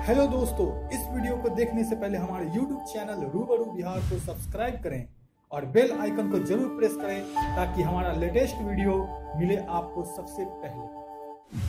Hello दोस्तों, इस video को देखने से पहले हमारे YouTube चैनल रूबरू बिहार को सब्सक्राइब करें और बेल आइकन को जरूर प्रेस करें ताकि हमारा लेटेस्ट वीडियो मिले आपको सबसे पहले।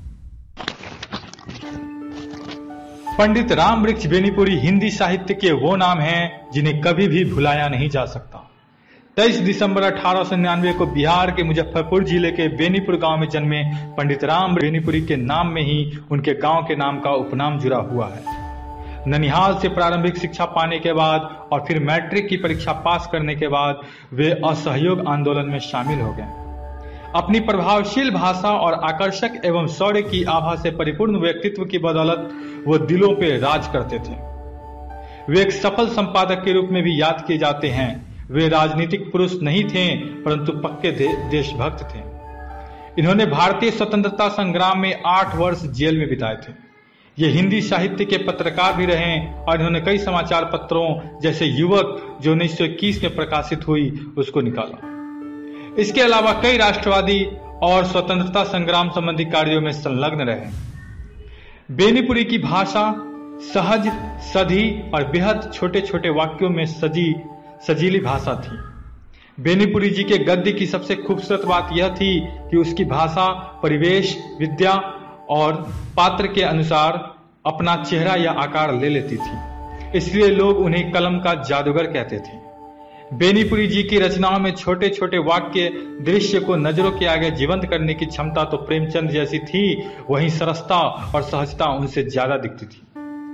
पंडित रामवृक्ष बेनीपुरी हिंदी साहित्य के वो नाम हैं जिन्हें कभी भी भुलाया नहीं जा सकता। 23 दिसंबर 1899 को बिहार के मुजफ्फरपुर जिले के बेनीपुर गांव में जन्मे पंडित राम बेनीपुरी के नाम में ही उनके गांव के नाम का उपनाम जुड़ा हुआ है। ननिहाल से प्रारंभिक शिक्षा पाने के बाद और फिर मैट्रिक की परीक्षा पास करने के बाद वे असहयोग आंदोलन में शामिल हो गए। अपनी प्रभावशील भाषा और आकर्षक एवं शौर्य की आभा से परिपूर्ण व्यक्तित्व की बदौलत वो दिलों पे राज करते थे। वे एक सफल संपादक के रूप में भी याद किए जाते हैं। वे राजनीतिक पुरुष नहीं थे परंतु पक्के देशभक्त थे। इन्होंने भारतीय स्वतंत्रता संग्राम में 8 वर्ष जेल में बिताए थे। ये हिंदी साहित्य के पत्रकार भी रहे और इन्होंने कई समाचार पत्रों जैसे युवक जो 1921 में प्रकाशित हुई उसको निकाला। इसके अलावा कई राष्ट्रवादी और स्वतंत्रता संग्राम संबंधी कार्यों में संलग्न रहे। बेनीपुरी की भाषा सहज, सधी और बेहद छोटे छोटे वाक्यों में सजीली भाषा थी। बेनीपुरी जी के गद्य की सबसे खूबसूरत बात यह थी कि उसकी भाषा परिवेश, विद्या और पात्र के अनुसार अपना चेहरा या आकार ले लेती थी, इसलिए लोग उन्हें कलम का जादूगर कहते थे। बेनीपुरी जी की रचनाओं में छोटे छोटे वाक्य दृश्य को नजरों के आगे जीवंत करने की क्षमता तो प्रेमचंद जैसी थी, वहीं सरसता और सहजता उनसे ज्यादा दिखती थी।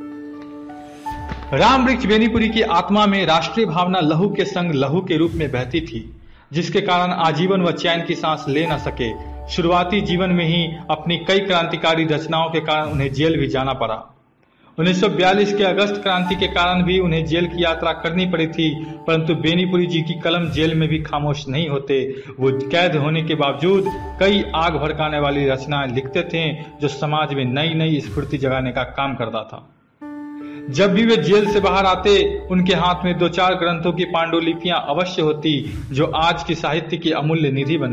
रामवृक्ष बेनीपुरी की आत्मा में राष्ट्रीय भावना लहू के संग लहू के रूप में बहती थी, जिसके कारण आजीवन वह चैन की सांस ले न सके। शुरुआती जीवन में ही अपनी कई क्रांतिकारी रचनाओं के कारण उन्हें जेल भी जाना पड़ा। 1942 के अगस्त क्रांति के कारण भी उन्हें जेल की यात्रा करनी पड़ी थी, परंतु बेनीपुरी जी की कलम जेल में भी खामोश नहीं होते। वो कैद होने के बावजूद कई आग भड़काने वाली रचनाएं लिखते थे जो समाज में नई नई स्फूर्ति जगाने का काम करता था। जब भी वे जेल से बाहर आते उनके हाथ में 2-4 ग्रंथों की पांडुलिपियां अवश्य होती जो आज की साहित्य की अमूल्य निधि बन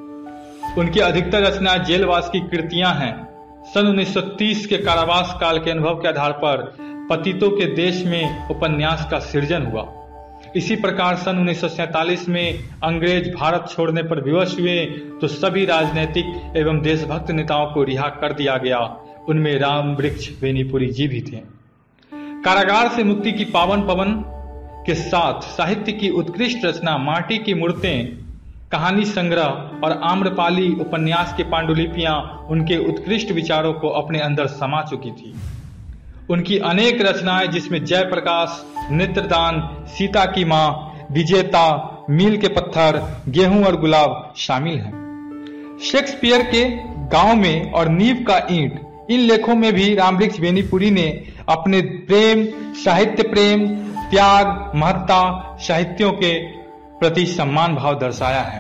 गई। उनकी अधिकतर रचनाएं जेलवास की कृतियां हैं। सन 1930 के कारावास काल के अनुभव के आधार पर पतितों के देश में उपन्यास का सृजन हुआ। इसी प्रकार सन 1947 में अंग्रेज भारत छोड़ने पर विवश हुए तो सभी राजनीतिक एवं देशभक्त नेताओं को रिहा कर दिया गया। उनमें रामवृक्ष बेनीपुरी जी भी थे। कारागार से मुक्ति की पावन पवन के साथ साहित्य की उत्कृष्ट रचना माटी की मूर्तें, कहानी संग्रह और आम्रपाली उपन्यास के पांडुलिपियां उनके उत्कृष्ट विचारों को अपने अंदर समा चुकी थी। उनकी अनेक रचनाएं जिसमें जयप्रकाश, नेत्रदान, सीता की मां, विजेता, मील के पत्थर, गेहूं और गुलाब शामिल हैं। शेक्सपियर के गांव में और नींव का ईंट, इन लेखों में भी रामवृक्ष बेनीपुरी ने अपने प्रेम, साहित्य प्रेम, त्याग, महत्ता, साहित्यों के प्रति सम्मान भाव दर्शाया है।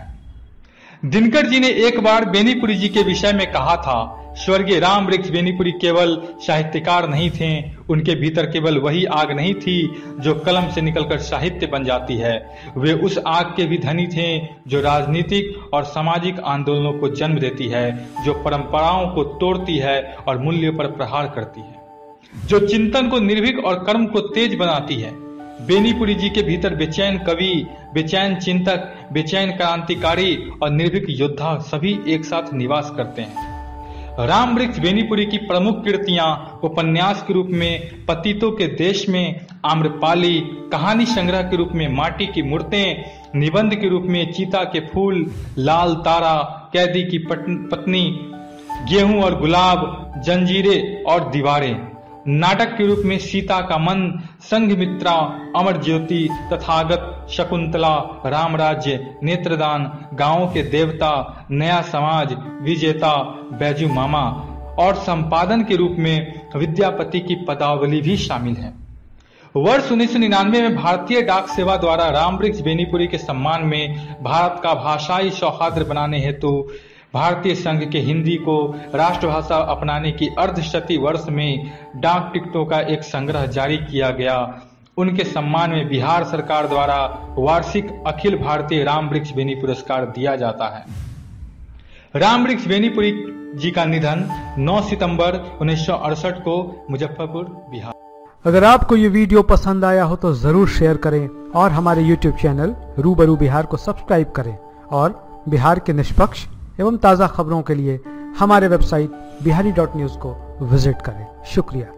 दिनकर जी ने एक बार बेनीपुरी जी के विषय में कहा था, स्वर्गीय रामवृक्ष बेनीपुरी केवल साहित्यकार नहीं थे, उनके भीतर केवल वही आग नहीं थी जो कलम से निकलकर साहित्य बन जाती है। वे उस आग के भी धनी थे जो राजनीतिक और सामाजिक आंदोलनों को जन्म देती है, जो परंपराओं को तोड़ती है और मूल्यों पर प्रहार करती है, जो चिंतन को निर्भीक और कर्म को तेज बनाती है। बेनीपुरी जी के भीतर बेचैन कवि, बेचैन चिंतक, बेचैन क्रांतिकारी और निर्भीक योद्धा सभी एक साथ निवास करते हैं। रामवृक्ष बेनीपुरी की प्रमुख कृतियां उपन्यास के रूप में पतितों के देश में आम्रपाली, कहानी संग्रह के रूप में माटी की मूर्तें, निबंध के रूप में चीता के फूल, लाल तारा, कैदी की पत्नी, गेहूं और गुलाब, जंजीरें और दीवारें, नाटक के रूप में सीता का मन, संघमित्रा, अमर ज्योति, तथागत, शकुंतला, रामराज्य, नेत्रदान, गांवों के देवता, नया समाज, विजेता, बैजू मामा और संपादन के रूप में विद्यापति की पदावली भी शामिल है। वर्ष 1999 में भारतीय डाक सेवा द्वारा रामवृक्ष बेनीपुरी के सम्मान में भारत का भाषाई सौहार्द बनाने हेतु भारतीय संघ के हिंदी को राष्ट्रभाषा अपनाने की अर्धशती वर्ष में डाक टिकटों का एक संग्रह जारी किया गया। उनके सम्मान में बिहार सरकार द्वारा वार्षिक अखिल भारतीय रामवृक्ष बेनी पुरस्कार दिया जाता है। रामवृक्ष बेनीपुरी जी का निधन 9 सितंबर 1968 को मुजफ्फरपुर, बिहार। अगर आपको ये वीडियो पसंद आया हो तो जरूर शेयर करें और हमारे YouTube चैनल रूबरू बिहार को सब्सक्राइब करें और बिहार के निष्पक्ष एवं ताज़ा खबरों के लिए हमारे वेबसाइट बिहारी.न्यूज़ को विजिट करें। शुक्रिया।